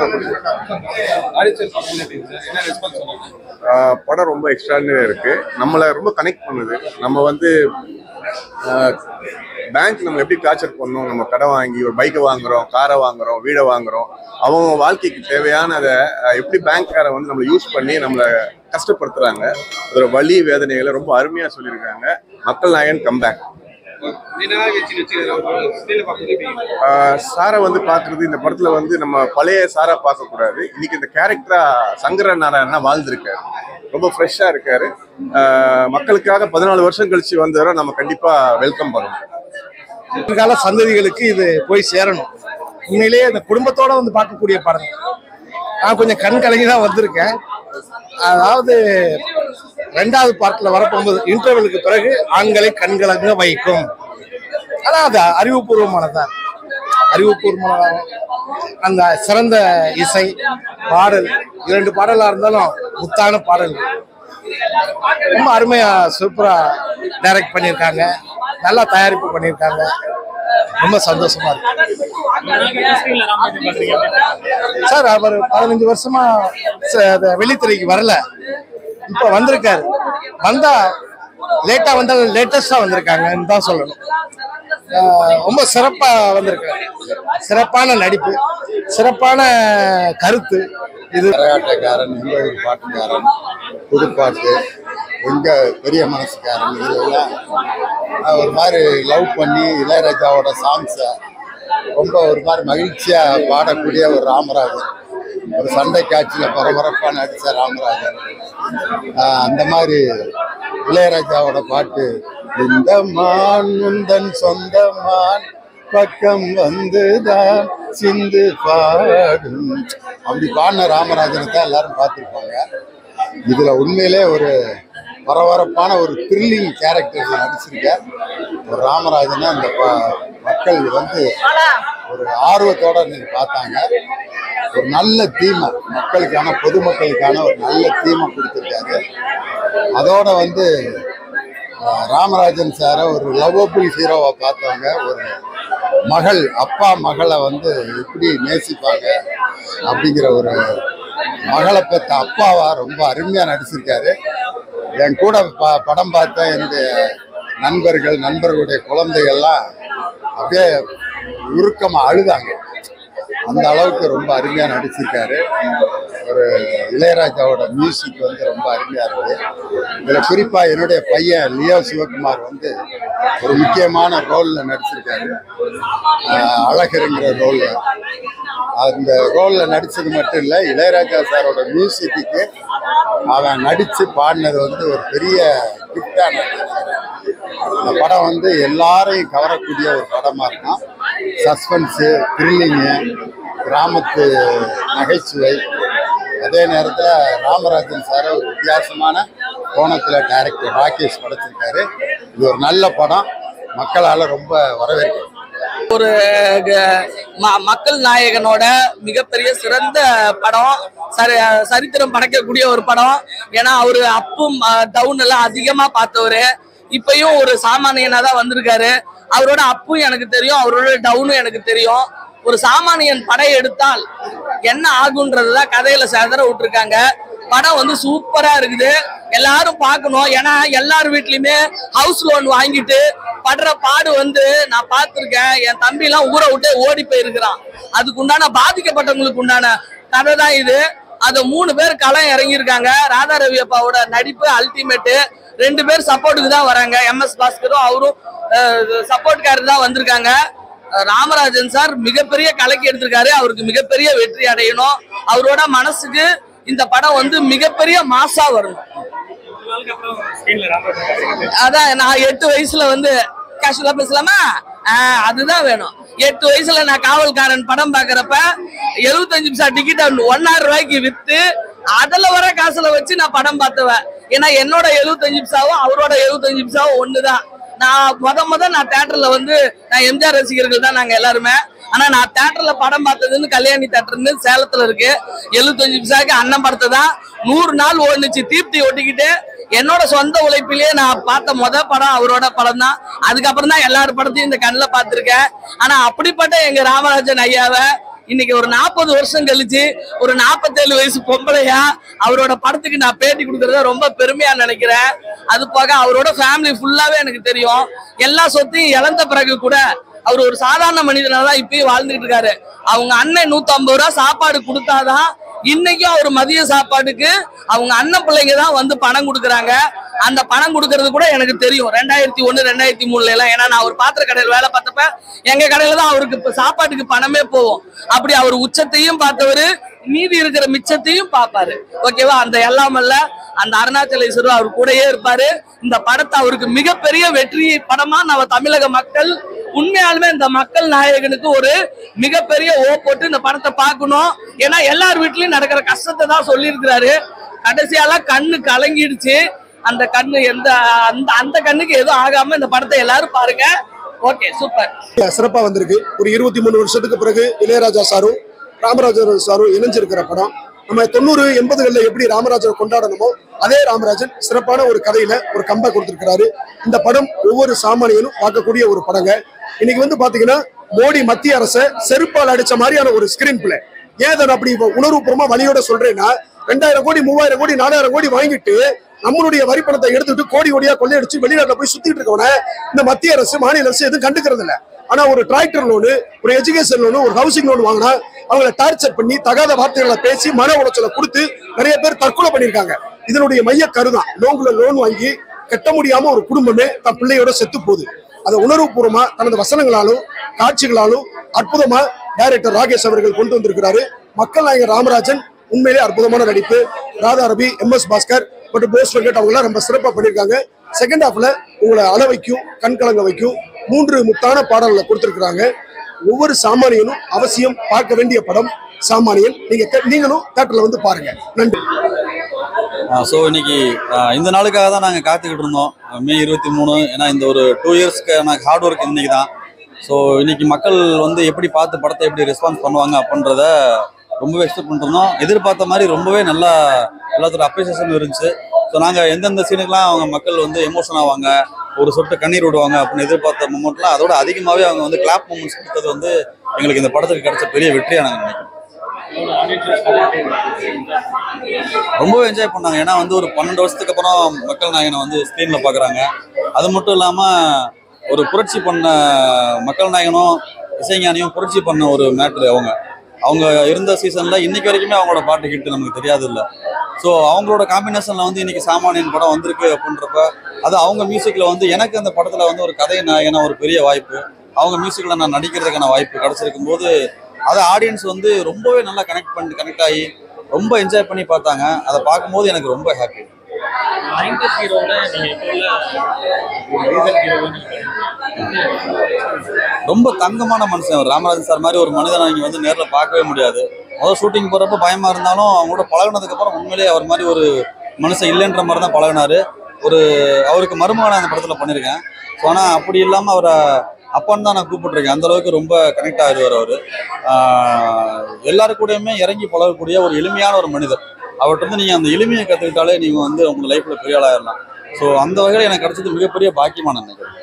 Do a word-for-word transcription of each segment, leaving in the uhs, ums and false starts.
படம் ரொம்ப எக்ஸ்ட்ராடினரியா இருக்கு. நம்மளை ரொம்ப கனெக்ட் பண்ணுது. நம்ம வந்து பேங்க் நம்ம எப்படி டார்ச்சர் பண்ணோம், நம்ம கடை வாங்கி ஒரு பைக்கை வாங்குறோம், காரை வாங்குறோம், வீடை வாங்குறோம், அவங்க வாழ்க்கைக்கு தேவையானதை எப்படி பேங்க்காரை வந்து நம்மளை யூஸ் பண்ணி நம்மளை கஷ்டப்படுத்துறாங்க. அதோட வலி வேதனைகளை ரொம்ப அருமையா சொல்லியிருக்காங்க. மக்கள் நாயகன் கம்பேக். சாரை வந்து பாக்குறது இந்த படத்துல வந்து நம்ம பழைய சாரா பார்க்க கூடாது. இன்னைக்கு இந்த கேரக்டரா சங்கர நாராயணா வாழ்ந்திருக்காரு. ரொம்ப ஃப்ரெஷ்ஷா இருக்காரு. மக்களுக்காக பதினாலு வருஷம் கழிச்சு வந்தவரை நம்ம கண்டிப்பா வெல்கம் பண்ணணும். எதிர்கால சந்ததிகளுக்கு இது போய் சேரணும். உண்மையிலேயே இந்த குடும்பத்தோட வந்து பார்க்கக்கூடிய படம். நான் கொஞ்சம் கண் கலங்கி தான் வந்திருக்கேன். அதாவது ரெண்டாவது பார்ட்ல வரப்போகும்போது இன்டர்வலுக்கு பிறகு ஆண்களை கண்கலங்க வைக்கும். ஆனால் அது அறிவுபூர்வமானதான். அறிவுபூர்வமான அந்த சிறந்த இசை பாடல், இரண்டு பாடலா இருந்தாலும் முத்தான பாடல், ரொம்ப அருமையா சூப்பரா டைரக்ட் பண்ணியிருக்காங்க. நல்லா தயாரிப்பு பண்ணியிருக்காங்க. ரொம்ப சந்தோஷமா இருக்கு சார். அவர் பதினஞ்சு வருஷமா வெளித்திரைக்கு வரல, இப்ப வந்திருக்காரு. வந்தா லேட்டா வந்தா லேட்டஸ்டா வந்திருக்காங்கன்னு தான் சொல்லணும். ரொம்ப சிறப்பா வந்திருக்காரு. சிறப்பான நடிப்பு, சிறப்பான கருத்து. இது கரகாட்டக்காரன், எங்க ஒரு பாட்டுக்காரன், புதுப்பாட்டு, எங்க பெரிய மனசுக்காரன், இதெல்லாம் ஒரு மாதிரி லவ் பண்ணி இளையராஜாவோட சாங்ஸை ரொம்ப ஒரு மாதிரி மகிழ்ச்சியா பாடக்கூடிய ஒரு ராமராஜன். ஒரு சண்டை காட்சியில பரபரப்பா நடிச்ச ராமராஜன். அந்த மாதிரி இளையராஜாவோட பாட்டு, இந்த மான் முந்தன் சொந்த மான் பக்கம் வந்துதான் சிந்து பாடும், அப்படி பாடின ராமராஜனை தான் எல்லாரும் பார்த்துருப்பாங்க. இதுல உண்மையிலே ஒரு பரபரப்பான ஒரு த்ரில்லிங் கேரக்டர் நடிச்சிருக்க ஒரு ராமராஜனை அந்த மக்கள் வந்து ஒரு ஆர்வத்தோட நீங்க பார்த்தாங்க. ஒரு நல்ல தீமை, மக்களுக்கான பொதுமக்களுக்கான ஒரு நல்ல தீமை கொடுத்துருக்காரு. அதோட வந்து ராமராஜன் சாரை ஒரு லவ்வபிள் ஹீரோவை பார்த்தவங்க, ஒரு மகள் அப்பா மகளை வந்து எப்படி நேசிப்பாங்க அப்படிங்கிற ஒரு மகளை பெற்ற அப்பாவா ரொம்ப அருமையா நடிச்சிருக்காரு. என் கூட ப படம் பார்த்த என்னுடைய நண்பர்கள் நண்பர்களுடைய குழந்தைகள்லாம் அப்படியே உருக்கமாக அழுதாங்க. அந்த அளவுக்கு ரொம்ப அருமையா நடிச்சிருக்காரு. ஒரு இளையராஜாவோட மியூசிக் வந்து ரொம்ப அருமையா இருக்கு. இதுல குறிப்பா என்னுடைய பையன் லியோ சிவகுமார் வந்து ஒரு முக்கியமான ரோல்ல நடிச்சிருக்காரு. அழகருங்கிற ரோல்ல. அந்த ரோல்ல நடிச்சது மட்டும் இல்லை, இளையராஜா சாரோட மியூசிக்கு அவன் நடிச்சு பாடினது வந்து ஒரு பெரிய கிஃப்டா நினைக்கிறேன். இந்த படம் வந்து எல்லாரையும் கவரக்கூடிய ஒரு படமா இருக்கும். சஸ்பென்ஸு, த்ரில்லிங்கு, கிராமத்து நகைச்சுவை, அதே நேரத்தில் ராமராஜன் சார் ஒரு வித்தியாசமான கோணத்தில் டைரக்டர் ராகேஷ் படைச்சிருக்காரு. இது ஒரு நல்ல படம், மக்களால் ரொம்ப வரவேற்கும். ஒரு மக்கள் நாயகனோட மிகப்பெரிய சிறந்த படம், சரி சரித்திரம் படைக்கக்கூடிய ஒரு படம். ஏன்னா அவரு அப்பும் டவுன் எல்லாம் அதிகமா பார்த்தவரு, இப்பயும் ஒரு சாமானியனா தான் வந்திருக்காரு. அவரோட அப்பும் எனக்கு தெரியும், அவரோட டவுனும் எனக்கு தெரியும். ஒரு சாமானியன் படம் எடுத்தால் என்ன ஆகுன்றதுதான் கதையில சேதற விட்டுருக்காங்க. படம் வந்து சூப்பரா இருக்குது, எல்லாரும் பார்க்கணும். ஏன்னா எல்லார் வீட்லயுமே ஹவுஸ் லோன் வாங்கிட்டு படுற பாடு வந்து நான் பார்த்துருக்கேன். என் தம்பி எல்லாம் ஊரை விட்டு ஓடி போயிருக்கிறான். அதுக்கு உண்டான பாதிக்கப்பட்டவங்களுக்கு உண்டான கதை தான் இது. அது மூணு பேர் களம் இறங்கியிருக்காங்க. ராதா ரவி அப்பாவோட நடிப்பு அல்டிமேட்டு. ரெண்டு பேர் சப்போர்ட்டுக்கு தான் வராங்க. எம் எஸ் பாஸ்கரும் அவரும் சப்போர்ட்காரர் தான் வந்திருக்காங்க. ராமராஜன் சார் மிகப்பெரிய கலக்கி எடுத்திருக்காரு. அவருக்கு மிகப்பெரிய வெற்றி அடையணும். அவரோட மனசுக்கு இந்த படம் வந்து மிகப்பெரிய மாசா வரணும். அதான் நான் எட்டு வயசுல வந்து கேஷுவலா பேசலாமா, அதுதான் வேணும். எட்டு வயசுல நான் காவல்காரன் படம் பாக்குறப்ப எழுபத்தஞ்சு நிமிஷம் டிக்கெட் ஒன்னாயிரம் ரூபாய்க்கு வித்து அதுல வர காசுல வச்சு நான் படம் பார்த்துவேன். ஏன்னா என்னோட எழுபத்தஞ்சு நிமிஷாவும் அவரோட எழுபத்தஞ்சு நிமிஷாவும் ஒண்ணுதான். நான் முத முத நான் தியேட்டர்ல வந்து நான் எம்ஜிஆர் ரசிகர்கள் தான் நாங்க எல்லாருமே. ஆனா நான் தியேட்டர்ல படம் பார்த்ததுன்னு கல்யாணி தியேட்டர்னு சேலத்துல இருக்கு. எழுபத்தஞ்சு நிமிஷாக்கு அண்ணன் படத்தை தான் நூறு நாள் ஓடுச்சு தீப்தி ஒட்டிக்கிட்டு. என்னோட சொந்த உழைப்பிலேயே நான் பார்த்த முத படம் அவரோட படம் தான். அதுக்கப்புறம் தான் எல்லாரும் படத்தையும் இந்த கண்ணில் பார்த்துருக்கேன். ஆனா அப்படிப்பட்ட எங்க ராமராஜன் ஐயாவை இன்னைக்கு ஒரு நாற்பது வருஷம் கழிச்சு ஒரு நாற்பத்தேழு வயசு பொம்பளையா அவரோட படத்துக்கு நான் பேட்டி கொடுக்கறத ரொம்ப பெருமையா நினைக்கிறேன். அது போக அவரோட ஃபேமிலி ஃபுல்லாவே எனக்கு தெரியும். எல்லா சொத்தையும் இழந்த பிறகு கூட அவர் ஒரு சாதாரண மனிதனால தான் இப்பயும் வாழ்ந்துட்டு இருக்காரு. அவங்க அண்ணன் நூத்தி ஐம்பது ரூபா சாப்பாடு கொடுத்தாதான் இன்னைக்கும் அவர் மதிய சாப்பாட்டுக்கு அவங்க அண்ணன் பிள்ளைங்க தான் வந்து பணம் கொடுக்குறாங்க. அந்த பணம் கொடுக்கறது கூட எனக்கு தெரியும் ரெண்டாயிரத்தி ஒண்ணு ரெண்டாயிரத்தி மூணுல எல்லாம். ஏன்னா நான் ஒரு பாத்திர கடையில் வேலை பார்த்தப்ப எங்க கடையில தான் அவருக்கு சாப்பாட்டுக்கு பணமே போவோம். அப்படி அவர் உச்சத்தையும் பார்த்தவரு, மீதி இருக்கிற மிச்சத்தையும் பார்ப்பாரு. ஓகேவா? அந்த எல்லாமல்ல அந்த அருணாச்சலேஸ்வரர் அவர் கூடயே இருப்பாரு. இந்த படத்தை அவருக்கு மிகப்பெரிய வெற்றி படமா நம்ம தமிழக மக்கள் உண்மையாலுமே இந்த மக்கள் நாயகனுக்கு ஒரு மிகப்பெரிய ஓ போட்டு இந்த படத்தை பார்க்கணும். ஏன்னா எல்லார் வீட்லயும் நடக்கிற கஷ்டத்தை தான் சொல்லியிருக்கிறாரு. கடைசியாலாம் கண்ணு கலங்கிடுச்சு. அந்த கண்ணு எந்த அந்த அந்த கண்ணுக்கு எதுவும் ஆகாம இந்த படத்தை எல்லாரும் பாருங்க. ஓகே, சூப்பர், சிறப்பா வந்திருக்கு. ஒரு இருபத்தி மூணு வருஷத்துக்கு பிறகு இளையராஜா சாரும் ராமராஜன் சாரும் இணைஞ்சிருக்கிற படம். நம்ம தொண்ணூறு எண்பதுகளில் எப்படி ராமராஜன் கொண்டாடணுமோ அதே ராமராஜன் சிறப்பான ஒரு கதையில ஒரு கம்பை கொடுத்திருக்கிறாரு. இந்த படம் ஒவ்வொரு சாமானியனும் பார்க்கக்கூடிய ஒரு படங்க. இன்னைக்கு வந்து பாத்தீங்கன்னா மோடி மத்திய அரசை செருப்பால் அடிச்ச மாதிரியான ஒரு ஸ்கிரீன் பிளே. ஏன் அதை அப்படி உணர்வுபூர்வமா வழியோட சொல்றேன்னா, ரெண்டாயிரம் கோடி மூவாயிரம் கோடி நாலாயிரம் கோடி வாங்கிட்டு நம்மளுடைய வரி பணத்தை எடுத்துட்டு கோடி கோடியா கொள்ளையடிச்சு வெளிநாட்டுல போய் சுத்திட்டு இருக்கவன இந்த மத்திய அரசு மாநில அரசு எதுவும் கண்டுக்கிறது இல்லை. ஆனா ஒரு டிராக்டர் லோனு, ஒரு எஜுகேஷன் லோனு, ஒரு ஹவுசிங் லோன் வாங்கினா அவங்களை டார்ச்சர் பண்ணி தகாத வார்த்தைகளை பேசி மன உளைச்சலை கொடுத்து நிறைய பேர் தற்கொலை பண்ணியிருக்காங்க. இதனுடைய மைய கருதான் லோன்ல லோன் வாங்கி கட்ட முடியாம ஒரு குடும்பமே தன் பிள்ளையோட செத்து போகுது. அதை உணர்வுபூர்வமா தனது வசனங்களாலும் காட்சிகளாலும் அற்புதமா டைரக்டர் ராகேஷ் அவர்கள் கொண்டு வந்திருக்கிறாரு. மக்கள் நாயகர் ராமராஜன் உண்மையிலே அற்புதமான நடிப்பு. ராதா ரவி, எம் எஸ் பாஸ்கர் மற்றும் போஸ் வெங்கட் அவங்க எல்லாம் ரொம்ப சிறப்பா பண்ணியிருக்காங்க. செகண்ட் ஹாஃப்ல உங்களை அள வைக்கும், கண் கலங்க வைக்கும் மூன்று முத்தான பாடல்களை கொடுத்திருக்கிறாங்க. ஒவ்வொரு சாமானியனும் அவசியம் பார்க்க வேண்டிய படம் சாமானியன். நீங்க நீங்களும் தியேட்டர்ல வந்து பாருங்க. நன்றி. ஸோ இன்னைக்கு இந்த நாளுக்காக தான் நாங்கள் காத்துக்கிட்டு இருந்தோம், மே இருபத்தி மூணு. ஏன்னா இந்த ஒரு டூ இயர்ஸ்க்கு எனக்கு ஹார்ட் ஒர்க் இன்னைக்கு தான். ஸோ இன்னைக்கு மக்கள் வந்து எப்படி பார்த்து படத்தை எப்படி ரெஸ்பான்ஸ் பண்ணுவாங்க அப்படின்றத ரொம்பவே எக்ஸ்பெக்ட் பண்ணிருந்தோம். எதிர்பார்த்த மாதிரி ரொம்பவே நல்லா எல்லாத்தோட அப்ரிசியேஷன் இருந்துச்சு. ஸோ நாங்கள் எந்தெந்த சீனுக்கெலாம் அவங்க மக்கள் வந்து எமோஷன் ஆவாங்க, ஒரு சொட்டு கண்ணீர் விடுவாங்க அப்படின்னு எதிர்பார்த்த மூமெண்ட்லாம் அதோட அதிகமாகவே அவங்க வந்து கிளாப் மூமெண்ட்ஸ் கொடுத்தது வந்து எங்களுக்கு இந்த படத்துக்கு கிடைச்ச பெரிய வெற்றியாக நாங்கள் நினைக்கிறோம். ரொம்பவே என்ஜாய் பண்ணாங்க. ஏன்னா வந்து ஒரு பன்னெண்டு வருஷத்துக்கு அப்புறம் மக்கள் நாயகனை வந்து ஸ்க்ரீனில் பார்க்குறாங்க. அது மட்டும் இல்லாமல் ஒரு புரட்சி பண்ண மக்கள் நாயகனும் இசைஞானியும் புரட்சி பண்ண ஒரு மேட்ரு. அவங்க அவங்க இருந்த சீசனில் இன்னைக்கு வரைக்குமே அவங்களோட பாட்டு ஹிட்டு நமக்கு தெரியாது இல்லை. ஸோ அவங்களோட காம்பினேஷனில் வந்து இன்னைக்கு சாமானியன் படம் வந்திருக்கு அப்படின்றப்ப அது அவங்க மியூசிக்கில் வந்து எனக்கு அந்த படத்தில் வந்து ஒரு கதை நாயகனா ஒரு பெரிய வாய்ப்பு, அவங்க மியூசிக்கில் நான் நடிக்கிறதுக்கான வாய்ப்பு கிடச்சிருக்கும் போது அதை ஆடியன்ஸ் வந்து ரொம்பவே நல்லா கனெக்ட் பண்ணி கனெக்ட் ஆகி ரொம்ப என்ஜாய் பண்ணி பார்த்தாங்க. அதை பார்க்கும்போது எனக்கு ரொம்ப ஹாப்பி. ரொம்ப தங்கமான மனுஷன் ராமராஜன் சார் மாதிரி ஒரு மனிதனை இங்கே வந்து நேரில் பார்க்கவே முடியாது. முதல் ஷூட்டிங் போகிறப்ப பயமாக இருந்தாலும் அவங்களோட பழகினதுக்கப்புறம் உண்மையிலேயே அவர் மாதிரி ஒரு மனுஷன் இல்லைன்ற மாதிரி தான் பழகினார். ஒரு அவருக்கு மருமகனை அந்த படத்தில் பண்ணியிருக்கேன். ஸோ ஆனால் அப்படி இல்லாமல் அவரை அப்பான்னு தான் நான் கூப்பிட்டுருக்கேன். அந்தளவுக்கு ரொம்ப கனெக்ட் ஆகிடுவார் அவர். எல்லாரு கூடயுமே இறங்கி பழகக்கூடிய ஒரு எளிமையான ஒரு மனிதர். அவர்கிட்ட வந்து நீங்கள் அந்த எளிமையை கற்றுக்கிட்டாலே நீங்கள் வந்து உங்கள் லைஃப்பில் பெரிய ஆளாயிடலாம். ஸோ அந்த வகையில் எனக்கு கிடைச்சது மிகப்பெரிய பாக்கியமான நினைக்கிறேன்.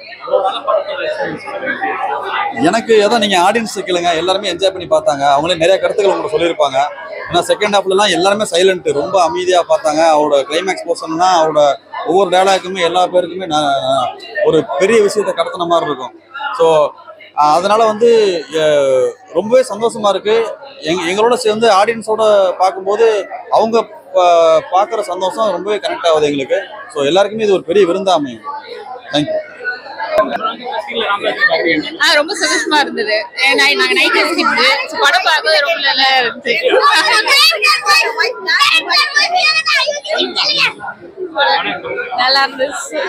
எனக்கு ஏதோ நீங்கள் ஆடியன்ஸ் கேளுங்க, எல்லாருமே என்ஜாய் பண்ணி பார்த்தாங்க. அவங்களே நிறைய கருத்துக்கள் உங்களுக்கு சொல்லியிருப்பாங்க. ஏன்னா செகண்ட் ஹாஃப்லலாம் எல்லாருமே சைலண்ட்டு, ரொம்ப அமைதியாக பார்த்தாங்க. அவரோட கிளைமேக்ஸ் போர்ஷன்னா அவரோட ஒவ்வொரு டயலாக்குமே எல்லா பேருக்குமே ஒரு பெரிய விஷயத்தை கடத்தின மாதிரி இருக்கும். ஸோ அதனால வந்து ரொம்பவே சந்தோஷமா இருக்கு. எங் எங்களோட சேர்ந்து ஆடியன்ஸோட பார்க்கும்போது அவங்க பார்க்குற சந்தோஷம் ரொம்பவே கனெக்ட் ஆகுது எங்களுக்கு. ஸோ எல்லாருக்குமே இது ஒரு பெரிய விருந்தா அமையும். தேங்க்யூ. ரொம்ப சந்தோஷமா இருந்தது. நாங்க நைட் ஸ்கிப் படம் பார்க்க ரொம்ப நல்லா இருந்துச்சு. நல்லா இருந்துச்சு,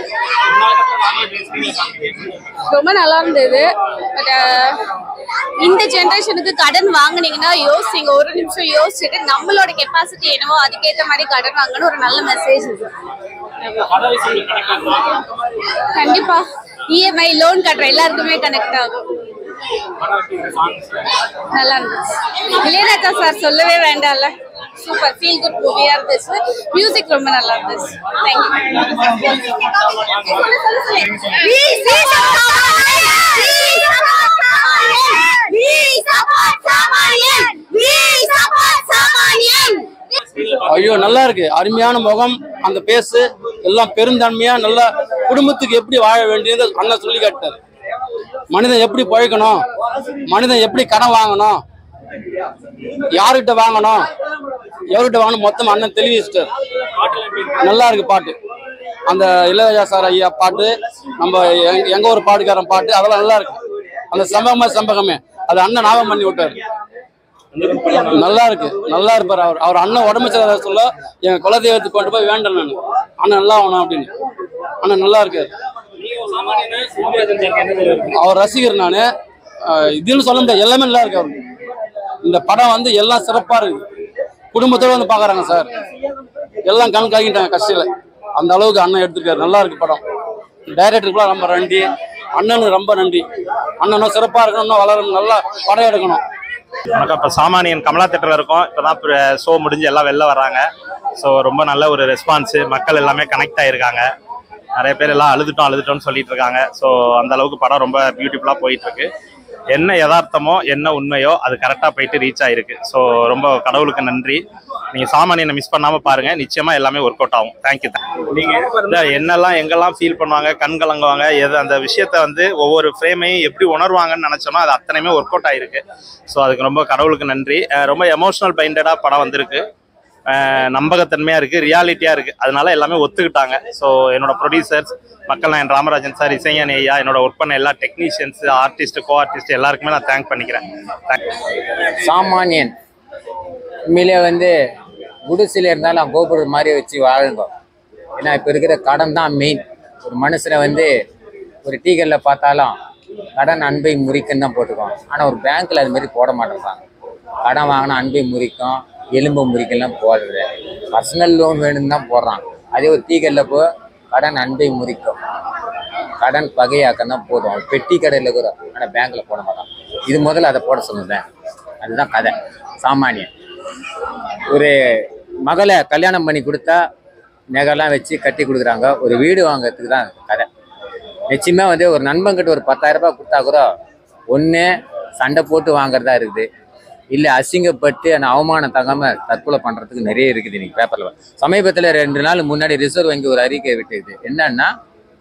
ரொம்ப நல்லா இருந்தது. பட் இந்த ஜென்ரேஷனுக்கு கடன் வாங்கினீங்கன்னா யோசிங்க, ஒரு நிமிஷம் யோசிச்சுட்டு நம்மளோட கெப்பாசிட்டி என்னவோ அதுக்கேற்ற மாதிரி கடன் வாங்கணும். ஒரு நல்ல மெசேஜ் இது. கண்டிப்பா இஎம்ஐ லோன் கட்டுற எல்லாருக்குமே கனெக்ட் ஆகும். நல்லா இருந்துச்சு. இளையராஜா சார் சொல்லவே வேண்டாம்ல, சூப்பர் ஃபீல் குட் மூவியா இருந்துச்சு. மியூசிக் ரொம்ப நல்லா இருந்துச்சு. தேங்க்யூ. ஐயோ நல்லா இருக்கு, அருமையான முகம், அந்த பேசு எல்லாம் பெருந்தன்மையா நல்ல குடும்பத்துக்கு எப்படி வாழ வேண்டியது அண்ணன் சொல்லி காட்டாரு. மனிதன் எப்படி பழைக்கணும், மனிதன் எப்படி கடன் வாங்கணும், யாருகிட்ட வாங்கணும், எவர்கிட்ட வாங்கணும் மொத்தம் அண்ணன் தெளிவிச்சிட்டார். நல்லா இருக்கு பாட்டு. அந்த இளையராஜா சார் ஐயா பாட்டு, நம்ம எங்க ஒரு பாட்டுக்காரன் பாட்டு, அதெல்லாம் நல்லா இருக்கு. அந்த சம்பகமே சம்பகமே அது அண்ணன் ஞாபகம் பண்ணி விட்டாரு. நல்லா இருக்கு, நல்லா இருப்பார் அவர். அவர் அண்ணன் உடம்பு சரியில்லை சொல்ல எங்க குலதெய்வத்துக்கு கொண்டு போய் வேண்டேன் நான், அண்ணன் நல்லா ஆகணும் அப்படின்னு. அண்ணன் நல்லா இருக்காரு. அவர் ரசிகர் நானு. இதுன்னு சொல்ல முடியாது, எல்லாமே நல்லா இருக்கு அவருக்கு. இந்த படம் வந்து எல்லாம் சிறப்பா இருக்கு. குடும்பத்தோட வந்து பாக்குறாங்க சார், எல்லாம் கண் காக்கிட்டாங்க கஷ்டில. அந்த அளவுக்கு அண்ணன் எடுத்துருக்காரு. நல்லா இருக்கு படம். டைரக்டருக்குலாம் ரொம்ப நன்றி, அண்ணனுக்கு ரொம்ப நன்றி. அண்ணனும் சிறப்பா இருக்கணும், இன்னும் வளரணும், நல்லா படம் எடுக்கணும். வணக்கம். இப்போ சாமானியன் கமலா தேட்டரில் இருக்கோம். இப்போ தான் ஷோ முடிஞ்சு எல்லாம் வெளில வராங்க. ஸோ ரொம்ப நல்ல ஒரு ரெஸ்பான்ஸு, மக்கள் எல்லாமே கனெக்ட் ஆகிருக்காங்க. நிறைய பேர் எல்லாம் அழுதுட்டோம் அழுதுட்டோம்னு சொல்லிட்டு இருக்காங்க. ஸோ அந்த அளவுக்கு படம் ரொம்ப பியூட்டிஃபுல்லாக போயிட்டுருக்கு. என்ன யதார்த்தமோ என்ன உண்மையோ அது கரெக்டாக போயிட்டு ரீச் ஆகிருக்கு. ஸோ ரொம்ப கடவுளுக்கு நன்றி. நீங்கள் சாமானியனை மிஸ் பண்ணாமல் பாருங்கள், நிச்சயமாக எல்லாமே ஒர்க் அவுட் ஆகும். தேங்க்யூ. நீங்கள் என்னெல்லாம் எங்கெல்லாம் ஃபீல் பண்ணுவாங்க, கண் கலங்குவாங்க, எது அந்த விஷயத்த வந்து ஒவ்வொரு ஃப்ரேமையும் எப்படி உணர்வாங்கன்னு நினச்சோன்னா அது அத்தனையுமே ஒர்க் அவுட் ஆகிருக்கு. ஸோ அதுக்கு ரொம்ப கடவுளுக்கு நன்றி. ரொம்ப எமோஷ்னல் பைண்டடாக படம் வந்திருக்கு. நம்பகத்தன்மையாக இருக்குது, ரியாலிட்டியாக இருக்குது. அதனால எல்லாமே ஒத்துக்கிட்டாங்க. ஸோ என்னோட ப்ரொடியூசர்ஸ் மக்கள் நாயன் ராமராஜன் சார், இசைஞானி ஐயா, என்னோட ஒர்க் பண்ண எல்லா டெக்னீஷியன்ஸ், ஆர்டிஸ்ட், கோ ஆர்டிஸ்ட் எல்லாருக்குமே நான் தேங்க் பண்ணிக்கிறேன். சாமானியன் உண்மையிலே வந்து குடிசையில் இருந்தாலும் கோபுரம் மாதிரி வச்சு வாழுங்க. ஏன்னா இப்போ இருக்கிற கடன் தான் மெயின். ஒரு மனுஷனை வந்து ஒரு டீ கடையில் பார்த்தாலும் கடன் அன்பை முறிக்குன்னு தான் போட்டுக்கோம். ஆனால் ஒரு பேங்க்கில் அது மாதிரி போட மாட்டேங்கிறாங்க. கடன் வாங்கினா அன்பை முறிக்கும், எலும்பு முறிக்கலாம் போடுறது. பர்சனல் லோன் வேணும்னு தான் போடுறான். அதே ஒரு டீ கடையில் போ, கடன் அன்பை முறிக்கும், கடன் பகையாக்கம் தான் போதும். பெட்டி கடையில் கூட, ஆனால் பேங்க்கில் போட மாட்டான். இது முதல்ல அதை போட சொன்னேன். அதுதான் கதை. சாமானியன் ஒரு மகளை கல்யாணம் பண்ணி கொடுத்தா நகைலாம் வச்சு கட்டி கொடுக்குறாங்க. ஒரு வீடு வாங்கிறதுக்கு தான் கதை. நிச்சயமாக வந்து ஒரு நண்பன்கிட்ட ஒரு பத்தாயிரம் ரூபாய் கொடுத்தா கூட ஒன்று சண்டை போட்டு வாங்குறதா இருக்குது, இல்லை அசிங்கப்பட்டு அந்த அவமானம் தங்காமல் தற்கொலை பண்ணுறதுக்கு நிறைய இருக்குது. இன்னைக்கு பேப்பரில் சமீபத்தில் ரெண்டு நாள் முன்னாடி ரிசர்வ் வங்கி ஒரு அறிக்கை விட்டுது. என்னன்னா,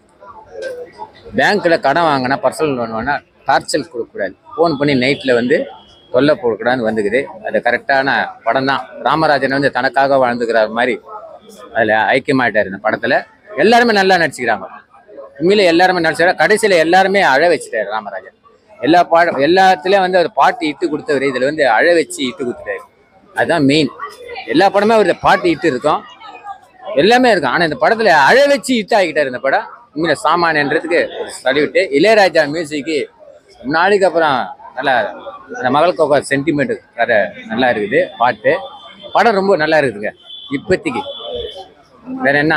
பேங்க்கில் கடன் வாங்கினா, பர்சனல் லோன் வாங்கினா டார்ச்சல் கொடுக்கக்கூடாது, ஃபோன் பண்ணி நைட்டில் வந்து தொல்லை போடக்கூடாதுன்னு வந்துக்குது. அது கரெக்டான படம் தான். ராமராஜன் வந்து தனக்காக வாழ்ந்துக்கிற மாதிரி அதில் ஐக்கியமாயிட்டார். இந்த படத்தில் எல்லாருமே நல்லா நடிச்சுக்கிறாங்க. உண்மையில எல்லாருமே நடிச்சுக்கிறாங்க. கடைசியில் எல்லாருமே அழ வச்சுட்டாரு ராமராஜன். எல்லா பாடம் எல்லாத்துலேயும் வந்து அவர் பாட்டு இட்டு கொடுத்தவர், இதில் வந்து அழ வச்சு இட்டு கொடுத்துட்டாரு. அதுதான் மெயின். எல்லா படமே அவர் பாட்டு இட்டு இருக்கும், எல்லாமே இருக்கும். ஆனால் இந்த படத்தில் அழ வச்சு இட்டு ஆகிட்டார் இந்த படம். உண்மையில சாமானியன்றதுக்கு ஒரு சல்யூட்டு. இளையராஜா மியூசிக்கு நாளைக்கு அப்புறம் நல்லா அந்த மகளுக்கு ஒரு சென்டிமெண்ட் வேற நல்லா இருக்குது. பாட்டு படம் ரொம்ப நல்லா இருக்குதுங்க இப்போதைக்கு. வேற என்ன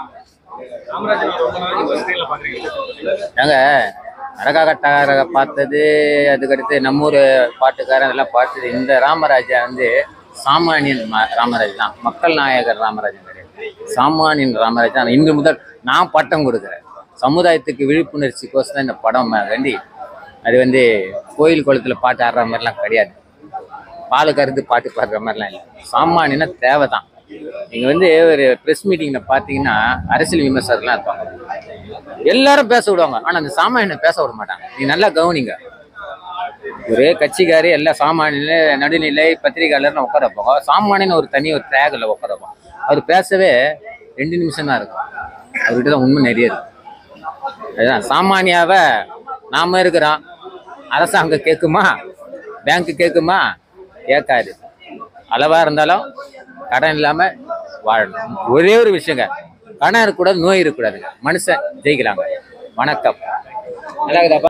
நாங்க அரகாகட்டார பார்த்தது, அதுக்கடுத்து நம்ம ஊர் பாட்டுக்காரன் அதெல்லாம் பார்த்தது. இந்த ராமராஜா வந்து சாமானியன் ராமராஜ் தான், மக்கள் நாயகர் ராமராஜன் கிடையாது. சாமானியன் ராமராஜ் தான். இன்று முதல் நான் பட்டம் கொடுக்குறேன். சமுதாயத்துக்கு விழிப்புணர்ச்சிக்கோசம் இந்த படம் வேண்டி. அது வந்து கோயில் குளத்தில் பாட்டு ஆடுற மாதிரிலாம் கிடையாது, பால் கருது பாட்டு பாடுற மாதிரிலாம் இல்லை. சாமானியனா தேவை தான். நீங்கள் வந்து ஒரு ப்ரெஸ் மீட்டிங்கில் பார்த்தீங்கன்னா அரசியல் விமர்சகர்லாம் இருப்பாங்க, எல்லாரும் பேச விடுவாங்க. ஆனால் அந்த சாமானியனை பேச விட மாட்டாங்க. நீ நல்லா கவனிங்க. ஒரு கட்சிக்காரி எல்லாம் சாமானிய நடுநிலை பத்திரிகையாளர்னு உட்கார வைப்பாங்க. சாமானியன் ஒரு தனி ஒரு ட்ராகில் உட்கார வைப்பாங்க. அவர் பேசவே ரெண்டு நிமிஷம் தான் இருக்கும். அவர்கிட்ட தான் உண்மை நிறைய இருக்கு. அதுதான் சாமானியாவை நாம இருக்கிறோம். அரசாங்கம் கேட்குமா, பேங்க்கு கேட்குமா? கேட்காது. அளவா இருந்தாலும் கடன் இல்லாம வாழணும். ஒரே ஒரு விஷயங்க, கடன் இருக்கக்கூடாது, நோய் இருக்கக்கூடாதுங்க. மனுஷன் ஜெயிக்கலாங்க. வணக்கம். நல்லா இருக்குதா?